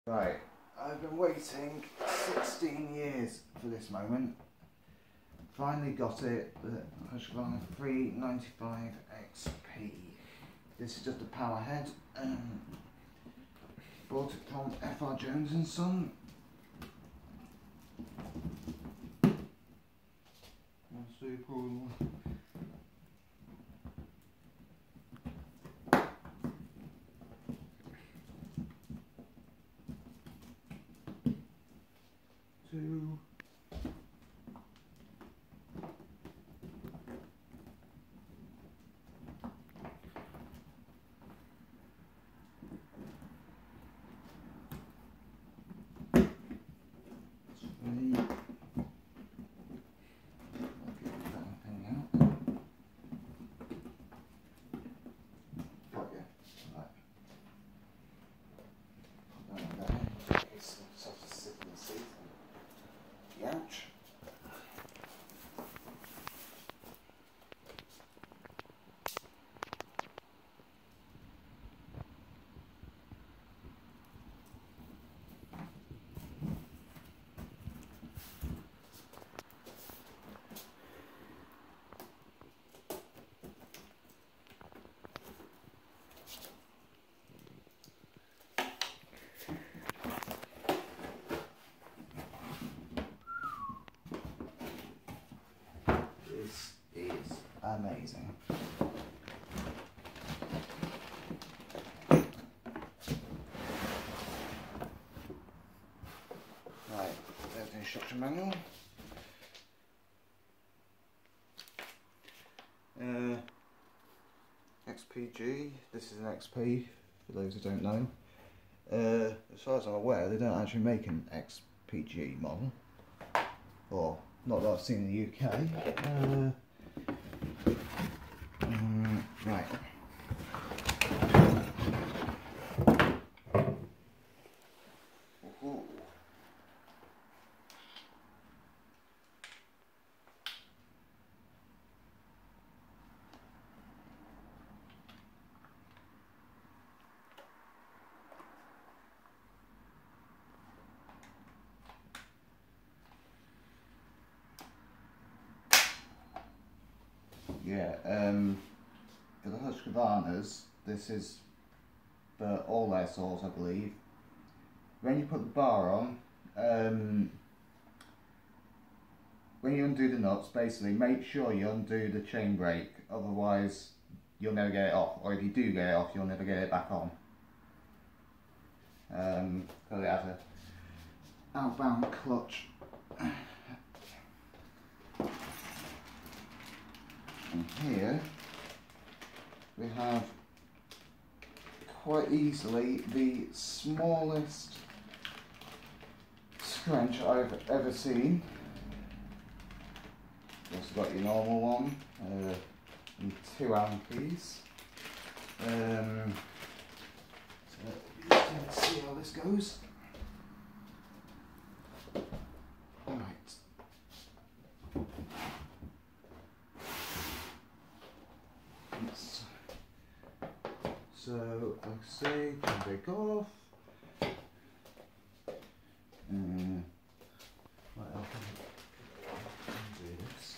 Right, I've been waiting 16 years for this moment. Finally got it, the Husqvarna 395 XP. This is just a power head. Bought it from FR Jones and Son. That's super cool. Two. Three. I'll get that thing out. Got you. Right. Put that on there. It's sort of sit in the seat. Ouch. This is amazing. Right, there's the instruction manual. XPG, this is an XP for those who don't know. As far as I'm aware, they don't actually make an XPG model, or not that I've seen in the UK. Right. Ooh. Yeah, for the Husqvarnas, this is for all their saws, I believe. When you put the bar on, when you undo the nuts, basically make sure you undo the chain brake, otherwise you'll never get it off, or if you do get it off, you'll never get it back on. Because it has a outbound clutch. And here we have quite easily the smallest wrench I've ever seen. You've also got your normal one, and 2 Allen keys. So let's see how this goes. Right. So, like I say, can break off. Right, I'll do this.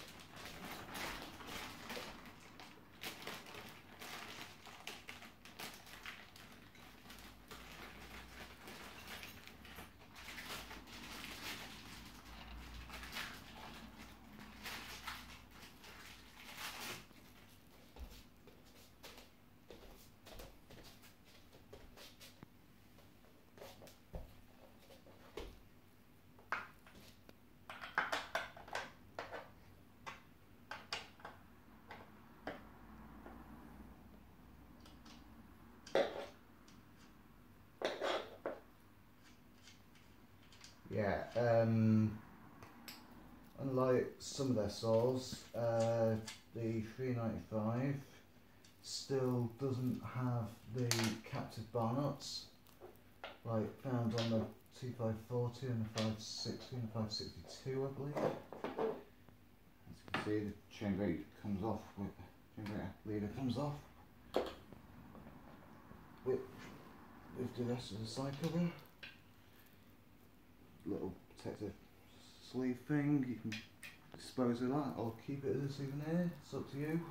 Yeah, unlike some of their saws, the 395 still doesn't have the captive bar nuts like found on the 2540 and the 560 and the 562, I believe. As you can see, the chain brake comes off with chain brake lever comes off with the rest of the side cover. little protective sleeve thing. You can dispose of that or keep it as a souvenir. It's up to you.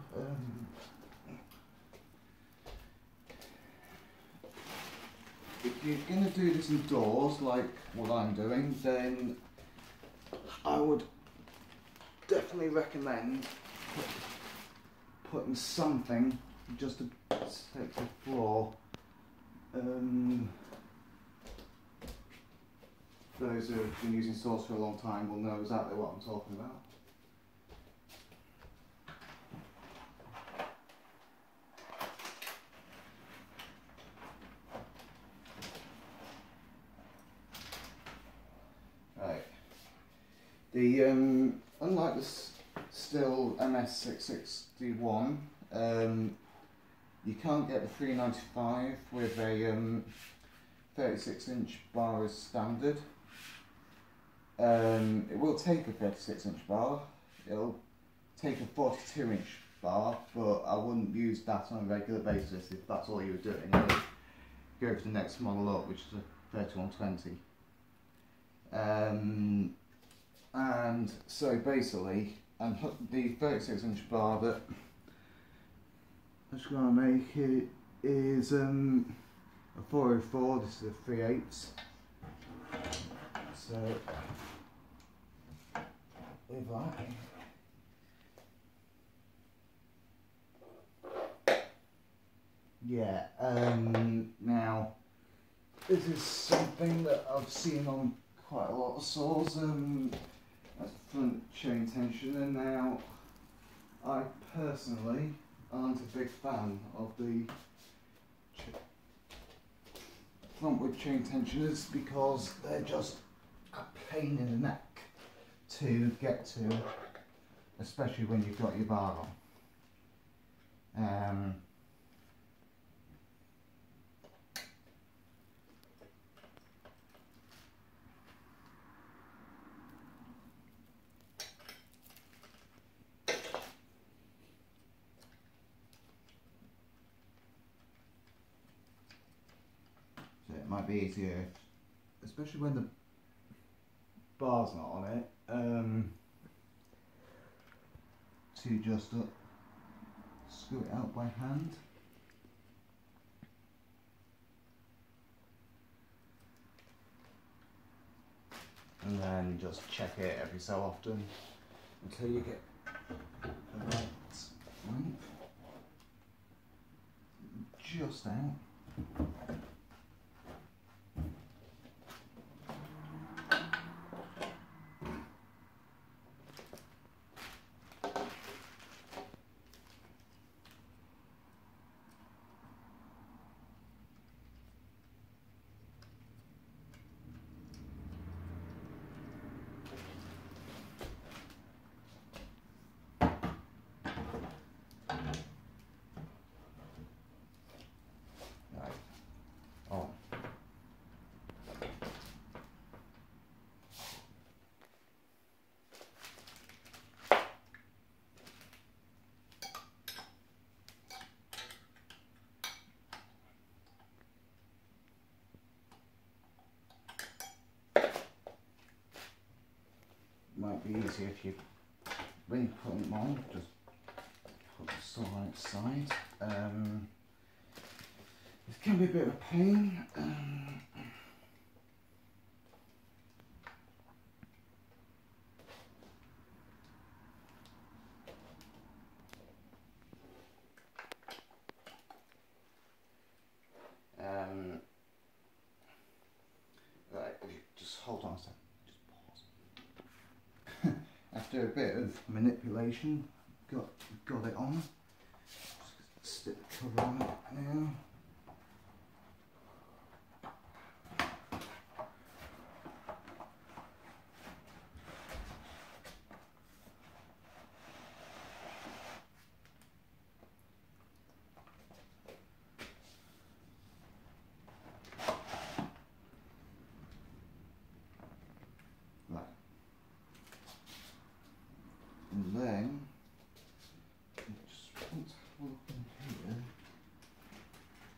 If you're going to do this indoors, like what I'm doing, then I would definitely recommend putting something just to protect the floor. Those who have been using saws for a long time will know exactly what I'm talking about. Right. The unlike the Stihl MS661, you can't get the 395 with a 36-inch bar as standard. It will take a 36-inch bar. It'll take a 42-inch bar, but I wouldn't use that on a regular basis if that's all you were doing. I would go for the next model up, which is a 3120. And so basically, the 36-inch bar that I'm just going to make it is a 404. This is a 3/8. So with that, yeah. Now this is something that I've seen on quite a lot of saws. That's front chain tension, and now I personally aren't a big fan of the frontward chain tensioners because they're just a pain in the neck to get to, especially when you've got your bar on. So it might be easier, especially when the bar's not on it, to just screw it out by hand. And then just check it every so often until you get the right length. Just out. Might be easier if you, when you put them on, just put the saw on its side. It can be a bit of a pain. Right, if you just hold on a second. After a bit of manipulation, got it on. Just stick the cover on it now. And then just want to have a look in here.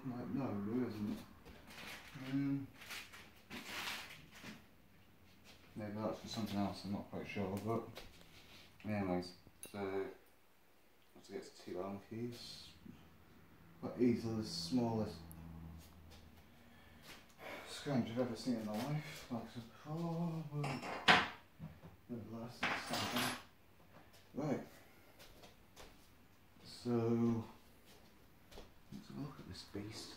like, no, there isn't. Maybe that's for something else, I'm not quite sure, but anyways, so let's get to 2 Allen keys. Quite easily the smallest scrunch I've ever seen in my life, like I said before, but nevertheless, it's something. Right, so let's have a look at this beast.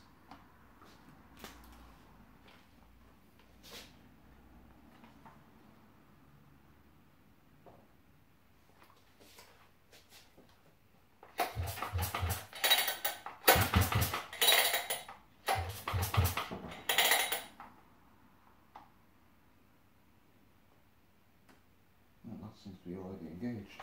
Seems to be already engaged.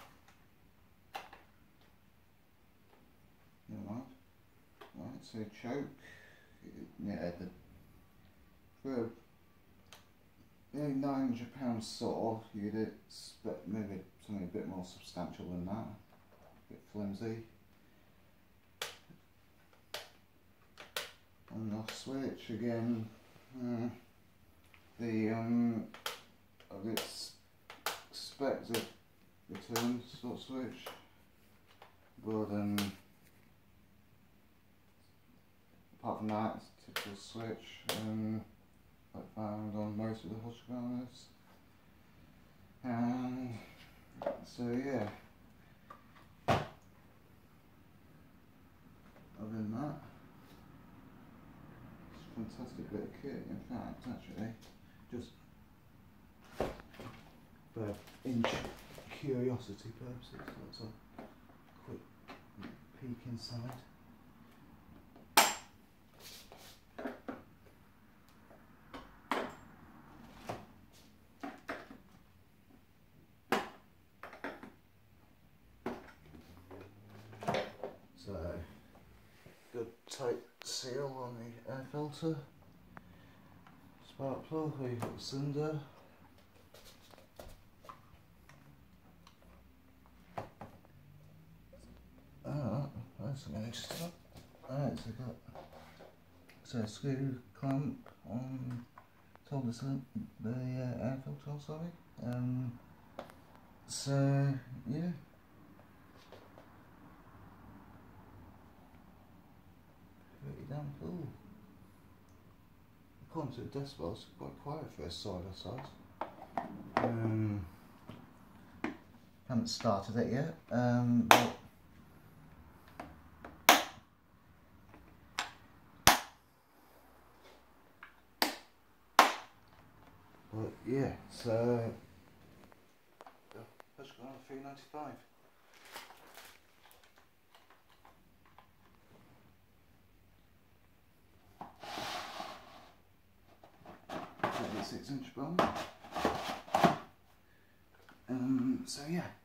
Never mind. Right, so choke. Yeah, for a £900 saw, you'd expect maybe something a bit more substantial than that. A bit flimsy. On the switch again, I'd expect a return sort of switch, but apart from that, it's a typical switch I found on most of the Husqvarnas. And so yeah, other than that, it's a fantastic bit of kit. In fact, actually, just for curiosity purposes, let's have a quick peek inside. So, good tight seal on the air filter, spark plug, we've got the cylinder. That's something interesting. Alright, so a screw clamp on top of the air filter, sorry. So yeah. Pretty damn cool. According to the decibels, it's quite quiet for a side by side. Haven't started it yet, but yeah, so Husqvarna £3.95. 6-inch bomb. So yeah.